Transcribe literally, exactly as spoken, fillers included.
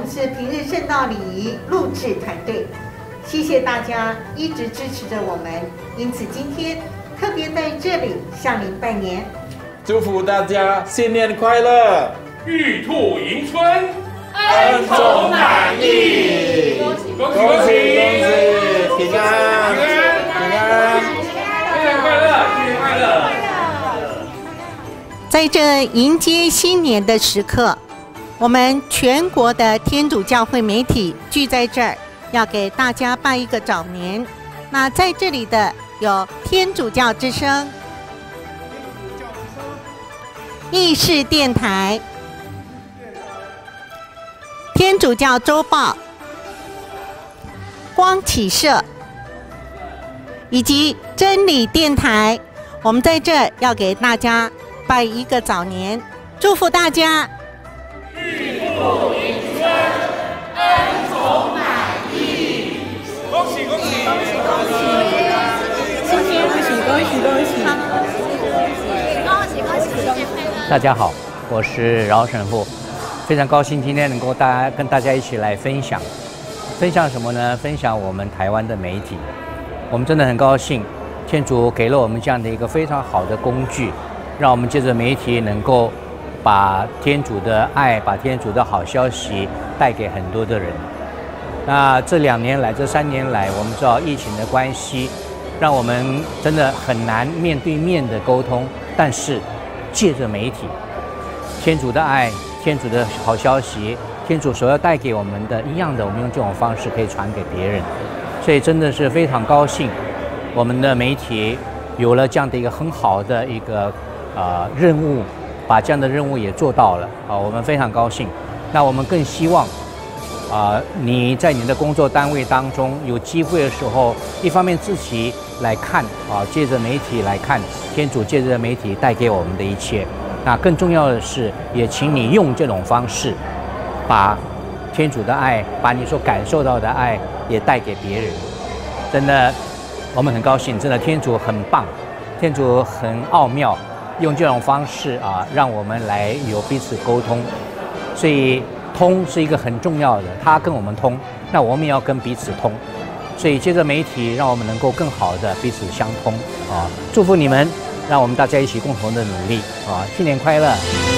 们是平日圣道礼仪录制团队，谢谢大家一直支持着我们，因此今天特别在这里向您拜年， 祝福大家新年快乐， 玉兔迎春， 恩宠满意， 恭喜恭喜恭喜恭喜，平安平安平安， 新年快乐，新年快乐！ 在这迎接新年的时刻，我们全国的天主教会媒体聚在这儿，要给大家拜一个早年。那在这里的有天主教之声、意式电台、天主教周报、光启社以及真理电台，我们在这儿要给大家拜一个早年，祝福大家玉兔迎春，恩宠满意，恭喜恭喜恭喜恭喜！ 新年恭喜恭喜恭喜！ 恭喜恭喜，新年快乐！ 大家好，我是饶神父，非常高兴今天能够大家跟大家一起来分享，分享什么呢？分享我们台湾的媒体，我们真的很高兴，天主给了我们这样的一个非常好的工具，让我们借着媒体能够把天主的爱、把天主的好消息带给很多的人。那这两年来、这三年来，我们知道疫情的关系，让我们真的很难面对面的沟通，但是借着媒体，天主的爱、天主的好消息、天主所要带给我们的一样的，我们用这种方式可以传给别人，所以真的是非常高兴，我们的媒体有了这样的一个很好的一个呃任务，把这样的任务也做到了啊，我们非常高兴。那我们更希望啊、呃，你在你的工作单位当中有机会的时候，一方面自己来看啊，借着媒体来看天主借着媒体带给我们的一切。那更重要的是，也请你用这种方式，把天主的爱，把你所感受到的爱也带给别人。真的，我们很高兴，真的天主很棒，天主很奥妙。用这种方式啊，让我们来有彼此沟通，所以通是一个很重要的，他跟我们通，那我们也要跟彼此通，所以借着媒体，让我们能够更好的彼此相通啊！祝福你们，让我们大家一起共同的努力啊！新年快乐！